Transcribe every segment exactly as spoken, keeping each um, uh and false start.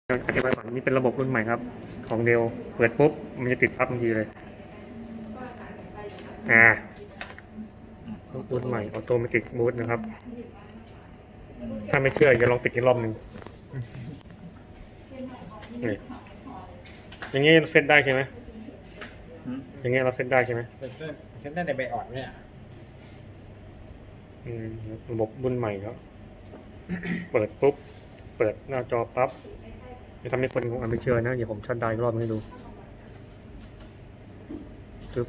อธิบายก่อนนี่เป็นระบบรุ่นใหม่ครับของเดลเปิดปุ๊บมันจะติดปั๊บทันทีเลยอ่ารุ่นใหม่ออโตเมติกบูทนะครับถ้าไม่เชื่ออย่าลองติดอีกรอบหนึ่งนี่อย่างงี้เซตได้ใช่ไหมอย่างงี้เราเซตได้ใช่ไหมเซตได้ในใบอ่อนเนี่ยระบบรุ่นใหม่ครับเปิดปุ๊บเปิดหน้าจอปั๊บจะทำให้คนงงไม่เชื่อนะเดี๋ยวผมชัดได้รอบให้ดูปึ๊บ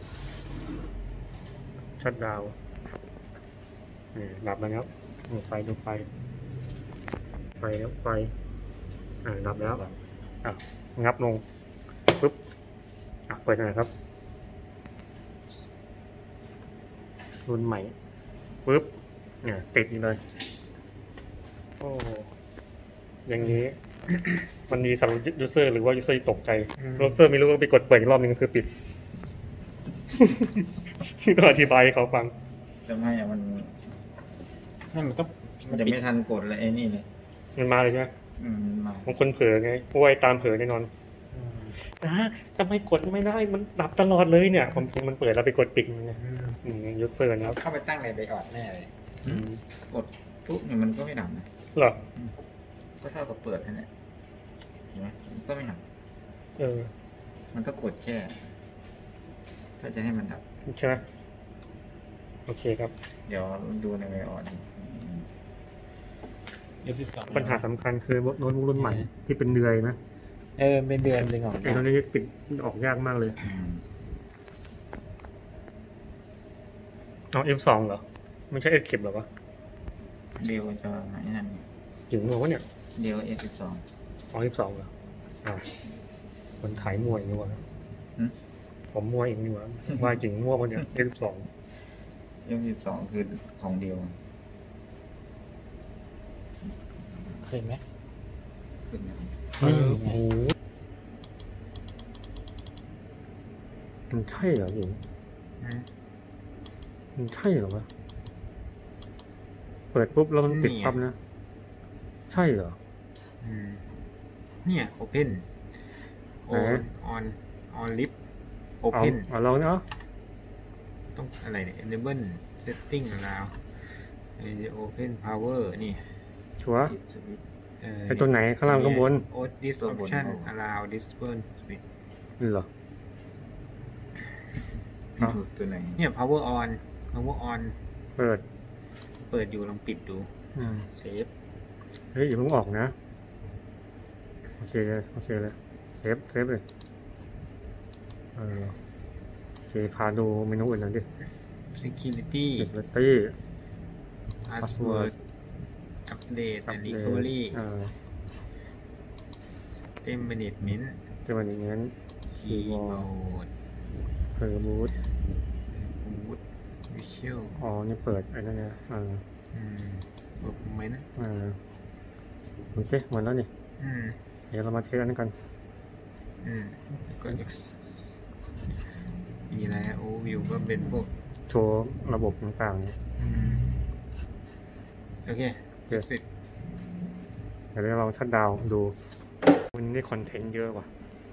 ชัดดาวนี่ดับแล้วครับไฟดูไฟไฟแล้วไฟอ่าดับแล้วอ่ะงับลงปึ๊บอ่ะเปิดหน่อยครับรุ่นใหม่ปึ๊บเนี่ยติดเลยโอ้อย่างนี้ มันมีสำหรับยูเซอร์หรือว่ายูเซอร์ตกใจยูเซอร์ไม่รู้ว่าไปกดเปิดอีกรอบนึงก็คือปิด ต้องอธิบายให้เขาฟังจะไม่อะมันนั่นมันก็มันจะไม่ทันกดเลยไอ้นี่เลยมันมาเลยใช่ไหมอืมมันมาบางคนเผลอไงป่วยตามเผลอแน่นอนนะทำไมกดไม่ได้มันดับตลอดเลยเนี่ยผมจริงมันเปิดแล้วไปกดปิดไงยูเซอร์นะครับเข้าไปตั้งในใบอ่อนแน่เลยกดปุ๊บเนี่ยมันก็ไม่ดับนะเหรอก็เท่ากับเปิดแค่นี้เห็นไหมมันก็ไม่ดับเออมันก็กดแค่ถ้าจะให้มันดับใช่ไหมโอเคครับเดี๋ยวดูในไวออดเดี๋ยวพี่สองปัญหาสำคัญคือโน้ตบุ๊กรุ่นใหม่ที่เป็นเดือยนะเออเป็นเดือนหนึ่งของไอ้ตรงนี้ปิดออกยากมากเลยเอา เอฟ สอง เหรอไม่ใช่ เอส เค เหรอวะเดียวจะไหนนั่นถึงหัววะเนี่ยเดียวเอสสิบสองอ๋อ เอฟ สอง เหรออ้าวคนถ่ายมวยนี่วะผมมวยอีกนี่วะว่าจริงมั่วปะเนี่ย เอฟ สองเอสสิบสองคือของเดียวเห็นไหมขึ้นนะเออโอ้โหมันใช่เหรอหญิงมันใช่เหรอวะเปิดปุ๊บแล้วมันปิดปั๊บนะใช่เหรอเนี่ยโอเพนโอออนออนลิฟโอเอาเพนเอาลองเนาะต้องอะไรเนี่ย enable setting allow open power นี่ชัวร์สวิตช์ไอ้ตัวไหนข้างล่างข้างบนโอ this option allow disable switch นี่เหรอพี่ถูกตัวไหนเนี่ย power on power on เปิดเปิดอยู่ลองปิดดูอืมเซฟเฮ้ยอย่าเพิ่งออกนะโอเคเลยโอเคเลยเซฟเซฟเลยเออโอเคพาดูเมนูอื่นหน่อยดิ security security password update and recovery เออ system management จะเป็นอย่างนั้น keyboard เปิดบูท boot visual อ๋อนี่เปิดไอ้นั่นเนี่ยเอออืมเปิดไหมนะเออโอเคหมดแล้วนี่อืมเดี๋ยวเรามาเทสอันนั้นกันอืมแล้วก็ X มีอะไรฮะ overview ก็เป็นพวกโชว์ระบบต่างๆเนี่ยอืมโอเคโอเคเสร็จเดี๋ยวเราชัดดาวน์ดูวันนี้ได้คอนเทนต์เยอะว่ะ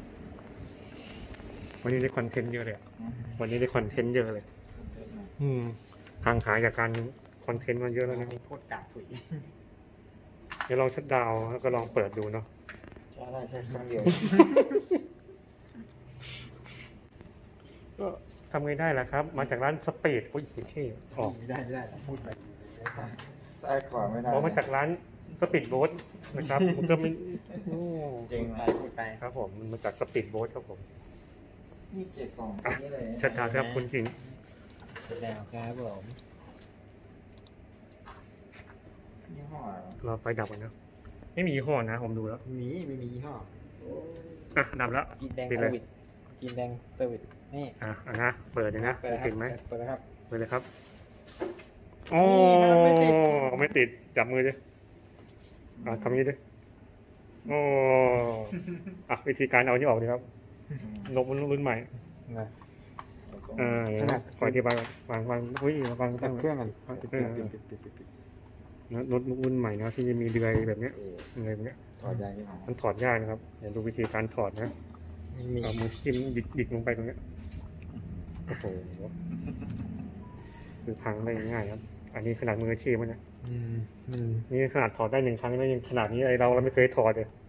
วันนี้ได้คอนเทนต์เยอะเลยอะวันนี้ได้คอนเทนต์เยอะเลย อืมทางขายจากการคอนเทนต์มันเยอะแล้วนะโคตรกากถุยเดี๋ยวลองชัดดาวน์แล้วก็ลองเปิดดูเนาะใช่ได้แค่ครั้งเดียวก็ทำไงได้ล่ะครับ มาจากร้านสปีดโอ้ยเท่ออกไม่ได้ไม่ได้พูดไปซ้ายขวาไม่ได้เพราะมาจากร้านสปีดโบ๊ทนะครับมันก็ไม่โอ้จริงไปพูดไปครับผมมันมาจากสปีดโบ๊ทครับผมนี่เจ็ดกล่องนี่เลยชัดดาวน์ครับคุณจริงแล้วครับผมยี่ห้ออะไรวะเราไฟดับกันนะไม่มียี่ห้อนะผมดูแล้วมีไม่มียี่ห้ออ่ะดับแล้วกินแดงปิดเซเลอย ร์วิสกินแดงเซอร์วิสนี่อ่ะอ่ะนะเปิดเลยนะเปิดเลยครับติดไหมเปิดเลยครับเปิดเลยครับโอ้ไม่ติดไม่ติดจับมือดิอ่ะทำนี้ดิโอ้อ่ะวิธีการเอานี่ออกดีครับลบรุ่นใหม่นะอ่าเดี๋ยวนะขออธิบายก่อนวางวางอุ้ยวางตัตั้ดงเครื่องกันโน้ตบุ๊กรุ่นใหม่นะที่จะมีเดือยแบบเนี้ยอะไรแบบเนี้ยถอดยากใช่ไหมมันถอดยากนะครับเดี๋ยวดูวิธีการถอดนะมีเอามือจิ้มหยิกหยิกลงไปตรงเนี้ยโอ้โหคือพังได้ง่ายครับ อันนี้ขนาดมืออาชีพมันนะอืมมันนี่ขนาดถอดได้หนึ่งครั้งนี่ยังขนาดนี้ไอเราเราไม่เคยถอดเลย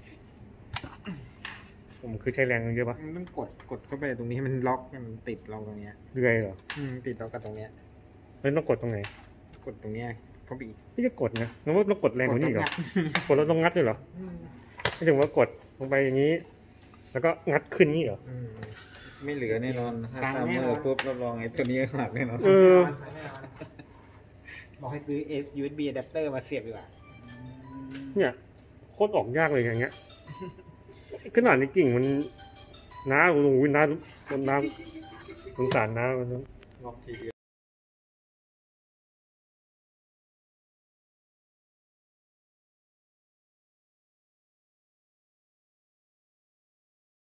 ผมคือใช้แรงเยอะปะมันต้องกดกดเข้าไปตรงนี้ให้มันล็อกมันติดเราตรงเนี้ยเรื่อยเหรออืมติดเรากับตรงเนี้ยแล้วต้องกดตรงไหนกดตรงเนี้ยเข้าไปอีกไม่จะกดนะนึกว่าต้องกดแรงกว่านี้อีกเหรอกดตรงกดแล้วต้องงัดด้วยเหรอไม่ถึงว่ากดลงไปอย่างนี้ แล้วก็งัดขึ้นนี่เหรออืมไม่เหลือแน่นอนถ้าตามเมื่อปุ๊บรับรองไอ้ตัวนี้หักแน่นอนเออบอกให้ซื้อ ยู เอส บี adapter มาเสียบดีกว่าเนี่ยโคตรออกยากเลยอย่างเงี้ยขนาดในกิ่งมันน้าโอ้โหน้าน้าสงสารน้ามันงอกทีเดียว